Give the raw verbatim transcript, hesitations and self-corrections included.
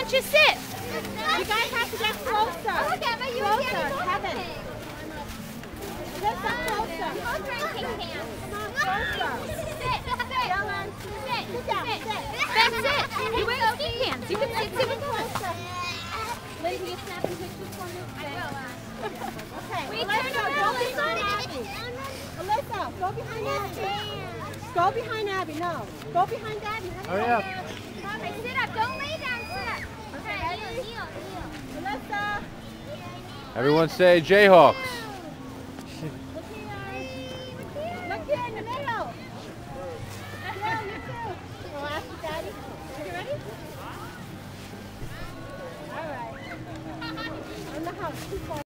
don't you sit? You guys have to get closer. Oh, look, Emma, you Closer, again. Kevin. Let's get closer. Both are in pink pants. Come on, closer. Sit, sit, Dylan, sit, sit down, sit. sit. That's it. You wear ski pants. You can sit, sit with us. Closer. Lindsay, you snapping pictures for me? I will. Okay, We Alyssa, turn around, go let's behind go. Abby. Alyssa, go behind Abby. Go behind Abby, no. Go behind Abby. Hurry up. Okay, sit up. Don't lay down. Sit up. Okay, kneel, kneel, kneel. Alyssa, Everyone say Jayhawks. look here. Look here in the middle. Yeah, you too. Well, ask your daddy. Are you ready? All right. In the house. Too far.